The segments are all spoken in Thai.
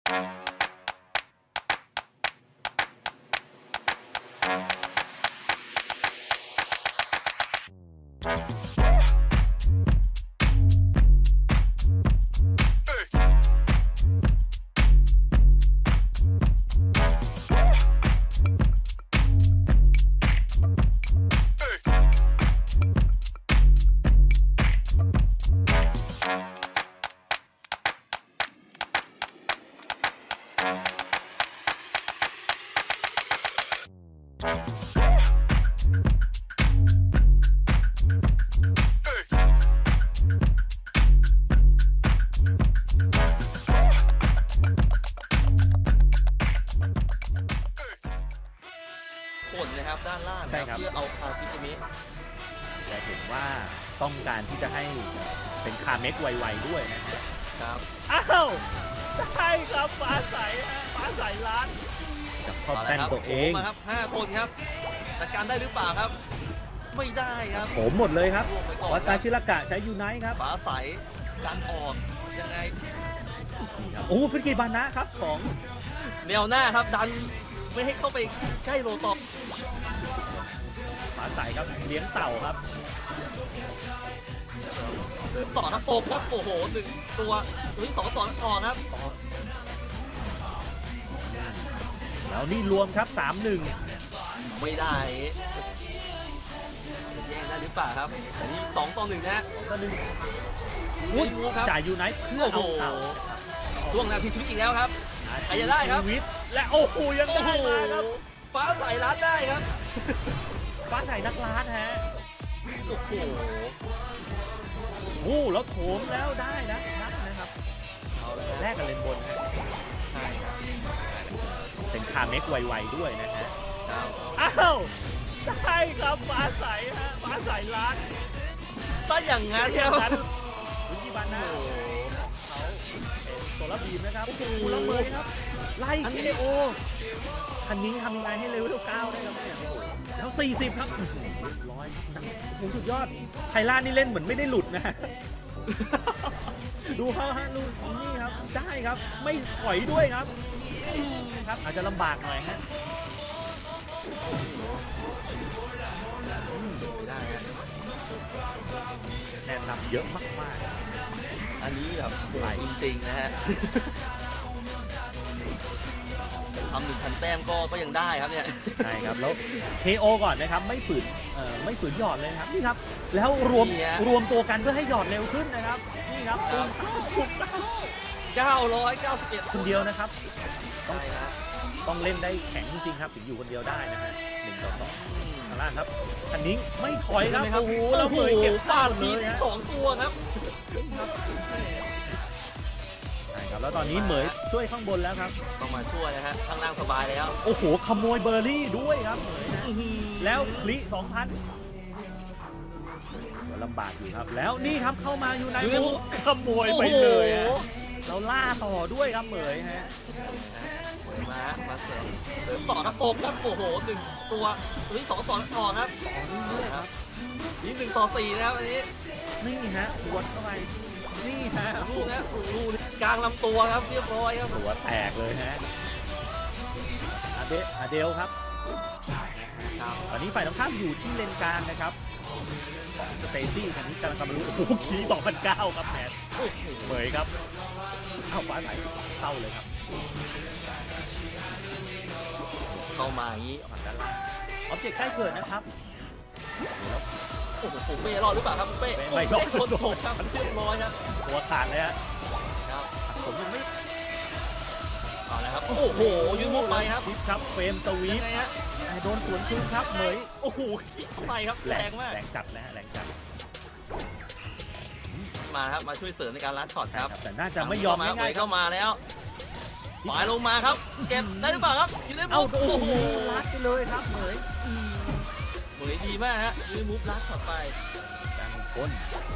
นะครับด้านล่างเพื่อเอาคาซิชิมิแต่เห็นว่าต้องการที่จะให้เป็นคาเมกไวๆด้วยนะครับอ้าวใช่ครับฟ้าใสล้านจับข้อแป้นตัวเองมาครับ5 คนครับจัดการได้หรือเปล่าครับไม่ได้ครับผมหมดเลยครับวัตาชิรากะใช้ยูไนท์ครับฟ้าใสการออกยังไงโอ้ฟิกิบานะครับของแนวหน้าครับดันไม่ให้เข้าไปใกล้โรตอบฟ้าใสครับเลี้ยงเต่าครับต่อครับตบครับโอ้โห1 ตัวที่2ต่อต่อครับแล้วนี่รวมครับ3-1 ไม่ได้แย่งได้หรือเปล่าครับอันนี้2 ต่อ 1นะ 2-1วุ้นจ่ายยูไนท์เพื่อเอาเต่าช่วงนาทีชีวิตอีกแล้วครับใครจะได้ครับและโอ้โหยังได้มาครับฟ้าใสล้านได้ครับฟ้าใสนักล้านฮะโอ้โหโอ้แล้วโถมแล้วได้นะครับแลกกันเลนบนฮะใช่ครับเป็นคาเมกไวๆด้วยนะฮะอ้าวใช่ครับฟ้าใสฮะฟ้าใสล้านต้นอย่างงั้นครับวิจิบันนะเขาเป็นโซลาร์บีมนะครับคุณละเมยครับไล่เคโอคันนี้ทำยังไงให้เร็วเท่า9ได้ครับเนี่ยแล้ว40ครับ100สุดยอดไทล่านี่เล่นเหมือนไม่ได้หลุดนะดูเขาฮะลูกนี่ครับได้ครับไม่ถอยด้วยครับอาจจะลำบากหน่อยฮะได้ฮะแนะนำเยอะมากๆอันนี้แบบหลายจริงๆนะฮะทำ1,000 แต้มก็ยังได้ครับเนี่ยใช่ครับแล้ว KO ก่อนนะครับไม่ฝืนหยอดเลยครับนี่ครับแล้วรวมตัวกันเพื่อให้หยอดเร็วขึ้นนะครับนี่ครับ 991 คนเดียวนะครับต้องเล่นได้แข็งจริงๆครับถึงอยู่คนเดียวได้นะฮะ1 ต่อ 2ข้างล่างครับคันนี้ไม่ถอยครับโอ้โหแล้วเหมยเก็บฟาดเลย2 ตัวครับใช่ครับแล้วตอนนี้เหมยช่วยข้างบนแล้วครับต้องมาช่วยนะฮะข้างล่างสบายแล้วโอ้โหขโมยเบอร์รี่ด้วยครับเหมยนะแล้วคลิ 2,000ลำบากอยู่ครับแล้วนี่ครับเข้ามาอยู่ในขโมยไปเลยเราล่าต่อด้วยครับเหมยฮะมาเสริมต่อครับตบครับโอ้โห1 ตัวที่2 ต่อต่อครับนี่1 ต่อ 4นะครับอันนี้นี่ฮะหัวเข้าไปนี่ฮะลูกนะลูกกลางลำตัวครับเรียบร้อยครับหัวแตกเลยฮะอาเดลครับตอนนี้ฝ่ายตรงข้ามอยู่ที่เลนกลางนะครับสเตตี้คันนี้กำลังทำรู้โอ้โหขี่2009ครับแมทเหมยครับเอาฟ้าไหนเข้าเลยครับเข้ามาอย่างนี้ฝั่งด้านล่างออบเจกต์ใกล้เกิดนะครับโอ้โหเป้รอดหรือเปล่าครับเป้ไม่รอดโดนครับเรียบร้อยครับหัวขาดเลยฮะผมยังไม่เอาละครับโอ้โหยืนมุกไปครับครับเฟรมสวีปโดนสวนคืนครับเหมยโอ้โหไปครับแรงมากแรงจัดนะฮะแรงจัดมาครับมาช่วยเสริมในการลัดช็อตครับแต่น่าจะไม่ยอมง่ายๆเข้ามาแล้วหมายลงมาครับเก็บได้หรือเปล่าครับยืนได้ปุ๊บโอ้โหลัดไปเลยครับเหมยดีมากฮะยืนมุกลัดช็อตไปดันก้น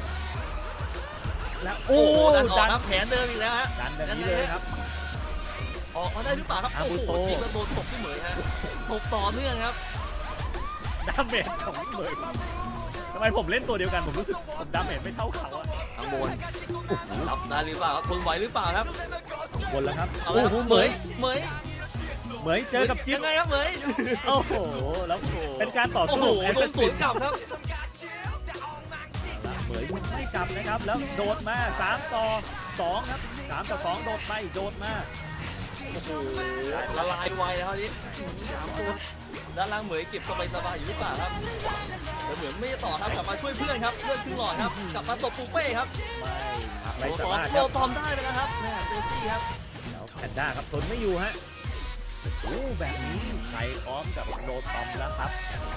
แล้วโอ้ดันออกครับแผนเดิมอีกแล้วฮะดันแบบนี้เลยครับออกมาได้หรือเปล่าครับโอ้โหทีมระโดนตกที่เหมยฮะตกต่อเนื่องครับดาเมจของเหมยทำไมผมเล่นตัวเดียวกันผมรู้สึกผมดาเมจไม่เท่าเขาอะทางบนรับได้หรือเปล่าทนไหวหรือเปล่าครับบนแล้วครับเอาโอ้ละโหครับเหมยเหมยเจอกับจิ๊บยังไงครับเหมยโอ้โหแล้วเป็นการต่อโอ้สู้โหโดนสวนกลับครับเหมยไม่กลับนะครับแล้วโดดมา3 ต่อ 2ครับ3 ต่อ 2โดดไปโดดมาโอ้โหละลายไวแล้วนี่3 ตัวด้านล่างเหมยเก็บสบายๆอยู่หรือเปล่าครับแต่เหมือนไม่ต่อครับกลับมาช่วยเพื่อนครับเพื่อนครึ่งหลอดครับกลับมาตบปูเป้ครับไม่สามารถโดนตอมได้ไปแล้วครับแม่เจสซี่ครับแล้วแพนด้าครับทนไม่อยู่ฮะโอ้แบบนี้ใครพร้อมกับโดตอมแล้วครับ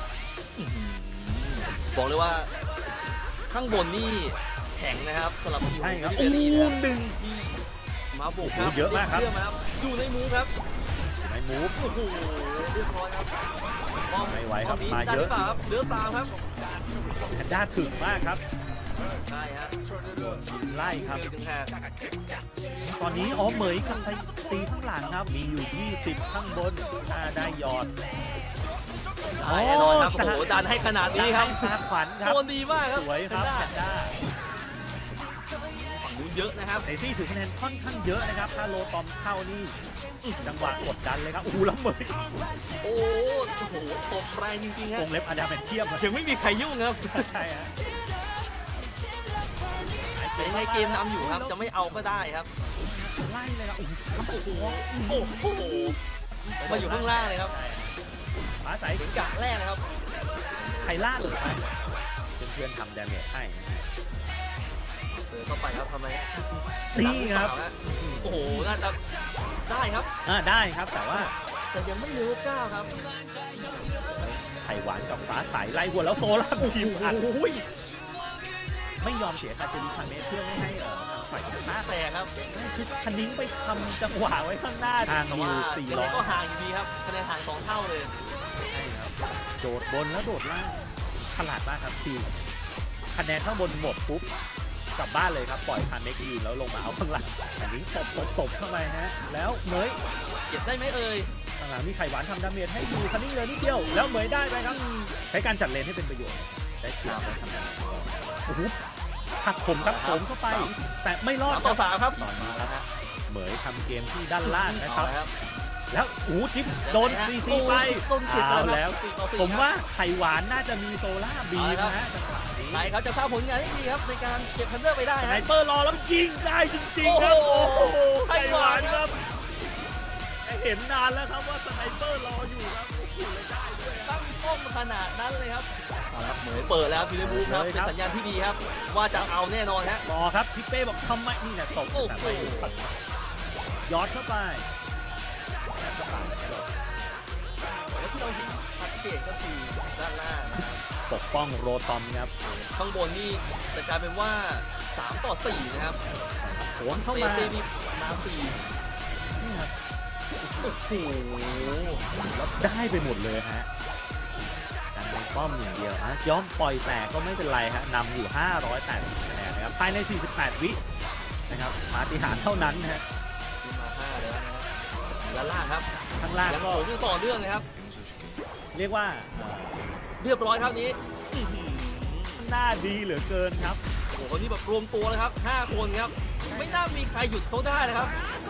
บอกเลยว่าข้างบนนี่แข็งนะครับสำหรับทีมใช่ครับที่โอ้เบลลี่นะครับหนึ่งที่มาบุกครับเยอะมากครับเชื่อมาครับอยู่ในมูฟครับในมูฟโอ้โหเรียบร้อยครับไม่ไหวครับนี้มาเยอะได้หรือปล่ครับเหลือ3ครับแพนด้าถึงมากครับใช่ฮะไล่ครับถึงแฮะตอนนี้เหมยกับตีข้างหลังครับมีอยู่20ข้างบนน่าได้ยอดใช่แน่นอนครับโอ้โหดันให้ขนาดนี้ครับตาขวัญครับโดนดีมากครับสวยครับแพนด้าแพนด้าฝั่งนู้นเยอะนะครับเซซี่ถือคะแนนค่อนข้างเยอะนะครับถ้าโลตอมเข้านี่จังหวะกดดันเลยครับโอ้โหแล้วเหมยโอ้โหตบแรงจริงๆวฮะงเล็บอดาเป็นเทียบยังไม่มีใครยุ่งครับใช่ฮะแต่ยังไงเกมนำอยู่ครับจะไม่เอาก็ได้ครับไล่เลยครับโอ้โหโอ้โหมาอยู่ข้างล่างเลยครับฟ้าใสถึงกะแรกนะครับไทล่าเลยครับเพื่อนๆทำดาเมจให้นะฮะเดินเข้าไปครับทำไมนี่ครับโอ้โหน่าจะได้ครับได้ครับแต่ว่าแต่ยังไม่เลเวล9ครับไข่หวานกับฟ้าใสไล่หัวแล้วโซล่าบีมอัดไม่ยอมเสียคาเจลิคาเมสเพื่อไม่ให้ทางฝ่ายตรงข้ามแต่ครับคือคันนิ้งไปทำจังหวะไว้ข้างหน้าทางแต่มีว่าสี่ยังล้ไงอก็ห่างอยู่ดีครับคะแนนห่าง2 เท่าเลยใช่ครับโดดบนแล้วโดดล่างฉลาดมากครับคือคะแนนข้างบนหมดปุ๊บกลับบ้านเลยครับปล่อยคาเมกยืนแล้วลงมาเอาข้างหลังอันนี้ตบเข้าไปฮะแล้วเหมยเก็บได้ไหมเอ่ยข้างหลังมีไข่หวานทำดาเมจให้อยู่คันนี้เลยนิดเดียวแล้วเหมยได้ไปครับใช้การจัดเลนให้เป็นประโยชน์ได้เกี่ยวกับทำดาเมจโอ้โหหักผมครับผมเข้าไป แต่ไม่รอด 3 ต่อ 3ครับตอนนี้ครับเหมยทำเกมที่ด้านล่างนะครับเอาละครับแล้วจิ๊บโดนซีซีไปต้นจิตเอาแล้ว 4 ต่อ 4 ผมว่าไข่หวานน่าจะมีโซล่าบีมเอาละครับนะจังหวะนี้ใครครับจะสร้างผลงานได้ดีครับในการเก็บทันเดอร์ไปได้สไนฮะเปอร์รอแล้วยิงได้จริงๆครับโอ้โอ้โหโหไข่ไข่หวาวหาน นครับเห็นนานแล้วครับว่าสไนเปอร์รออยู่ครับโอ้โหเลยได้ด้วยครับตั้งป้อมขนาดนั้นเลยครับเอาละครับเหมยเปิดแล้วทีเดบูครับเลยเป็คน รับสัญญาณที่ดีครับ ว่าจะเอาแน่นอนฮะรอครับพี่เป้บอกทำไมนี่เนี่ยตบโอ้โหแต่ไม่ย้อนเข้าไปแล้วก็ปาดแล้วแล้วที่เราเห็นชัดเจนก็คือด้านล่างนะครับปกป้องโรตอมครับข้างบนนี่จะกลายเป็นว่า3 ต่อ 4นะครับโหนเข้ามาเตนี่มา4 นี่ครับโอ้โหแล้วได้ไปหมดเลยฮะการในป้อมอย่างเดียวนะย้อมปล่อยแตกก็ไม่เป็นไรฮะนำอยู่580คะแนนนะครับภายใน48วินะครับปาฏิหาริย์เท่านั้นนะฮะขึ้นมา5แล้วนะครับด้านล่างครับข้างล่างยังก็โหยังต่อเนื่องเลยครับเรียกว่าเรียบร้อยครับนี้อื้อหือหน้าดีเหลือเกินครับโอ้โหนี่แบบรวมตัวเลยครับ5 คนครับไม่น่ามีใครหยุดเขาได้นะครับ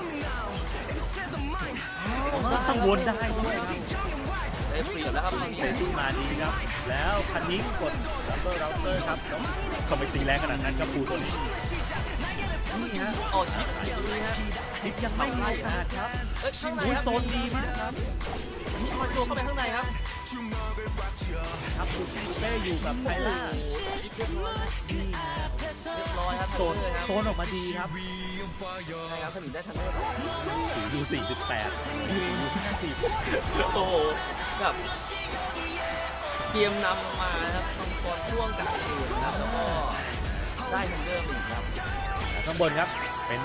ข้างบนได้ด้วยครับได้เปรียบแล้วครับตอนนี้เซซี่มาดีครับ แล้วคันนิ้งกดดับเบิลเราเตอร์ครับแล้วทำไมตีแรงขนาดนั้นครับปูตัวนี้นี่ฮะอ๋อชิปอยู่ตรงนี้ฮะนิกยังไม่มีโอกาสครับเอ้ยข้างในอุ้ยครับโซนดีมากครับมีคอยตัวเข้าไปข้างในครับครับปูเป้อยู่กับไทล่าโอ้โหชิปเรียบร้อยนะนี่ฮะเรียบร้อยครับโซนเลยครับโซนออกมาดีครับใช่ครับถนนได้ทันได้สีอยู่48อยู่50 โอ้โหแบบเกมนำมานะครับตอนก่อนช่วงกลางเกมนะครับแล้วก็ได้ทันเดอร์มาอีกครับข้างบนครับเป็น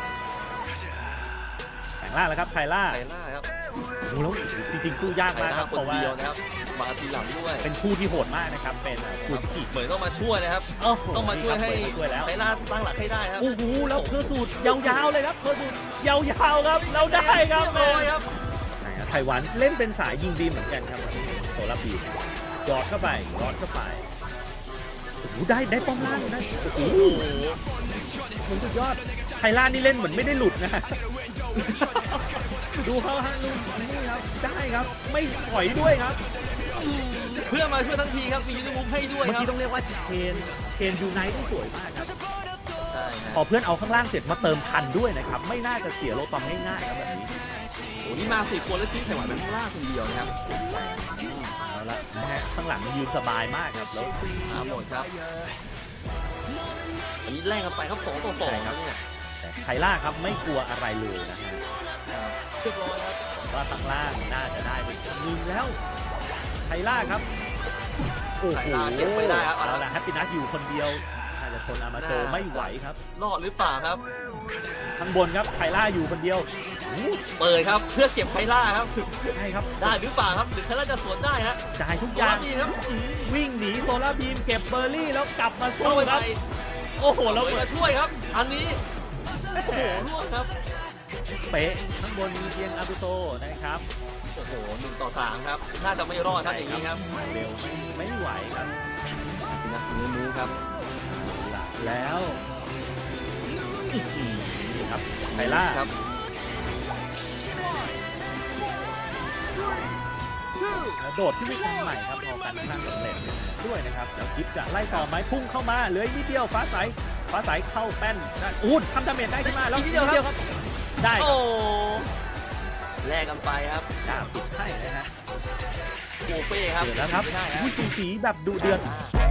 แต่งล่างแล้วครับไทล่าไทล่าครับโอ้โหแล้วจริงๆสู้ยากไทมากล่าครับคเพนราะว่าเดียวนะครับมาทีหลังด้วยเป็นคู่ที่โหดมากนะครับเป็นคูจิกิเหมือนต้องมาช่วยนะครับโอ้โหต้องมาช่วยให้ช่วยแล้วไทล่าตั้งหลักให้ได้ครับโอ้โหแล้วเพอร์สูตรยาวๆเลยครับเพอร์สูตรยาวๆครับเราได้ครับเรียบร้อยครับไต้หวันเล่นเป็นสายยิงดีเหมือนกันครับโซลาบียอดเข้าไปโอ้โหได้ป้อมล่างนะโอ้โหมันสุดยอดไทล่านี่เล่นเหมือนไม่ได้หลุดนะดูเขาฮะดูนี่ครับได้ครับไม่ถอยด้วยครับเพื่อนมาช่วยทั้งทีครับมียูนิมูฟให้ด้วยเมื่อครับกี้ต้องเรียกว่าเชนยูไนท์ที่สวยมากครับใช่ครับพอเพื่อนเอาข้างล่างเสร็จมาเติมทันด้วยนะครับไม่น่าจะเสียโลตอมง่ายๆครับแบบนี้โอ้นี่มา4 คนแล้วทิ้งไข่หวานเป็นข้างล่างคนเดียวนะครับเอาละนะฮะข้างหลังยืนสบายมากครับแล้วมาหมดครับอันนี้แลกกันไปครับ2 ต่อ 2ครับเนี่ยแต่ไคล่าครับไม่กลัวอะไรเลยนะฮะเรียบร้อยครับว่าข้างล่างน่าจะได้ไปหนึ่งแล้วไคล่าครับโอ้โหไข่ลาเก็บไม่ได้ครับเอาละแฮปปี้นัทอยู่คนเดียวน่าจะทนอามาโจไม่ไหวครับรอดหรือเปล่าครับข้างบนครับไคล่าอยู่คนเดียวอู้เปิดครับเพื่อเก็บไคล่าครับใช่ครับได้หรือเปล่าครับหรือไคล่าจะสวนได้ฮะจ่ายทุกอยาย่างดีครับวิ่งหนีโซลาร์บีมเก็บเบอร์รี่แล้วกลับมาเข้าสู้ไปครับ โอ้โหเราแล้วมาช่วยครับ อันนี้โอ้โหร่วงครับเป๊ะข้างบนมีเพียงอาบุโตนะครับโอ้โห1 ต่อ 3ครับน่าจะไม่รอดครับอย่างนี้ครับเร็วไม่ไหวครับนักเนื้อมูครับแล้วนี่ครับไคล่าครับโดดที่วิ่งทางใหม่ครับพอการสร้างสำเร็จด้วยนะครับแล้วกิฟจะไล่ต่อไม้พุ่งเข้ามาเหลืออีกนิดเดียวฟ้าใสเข้าแป้นได้อู้ทำดาเมจได้ขึ้นมาแล้วนิดเดียวครับได้คโอ้รับแลกกันไปครับดาบปิดให้นะฮะโอเป้ครับเดือดแล้วครับไม่ได้ฮะผู้สูสีแบบดุเดือด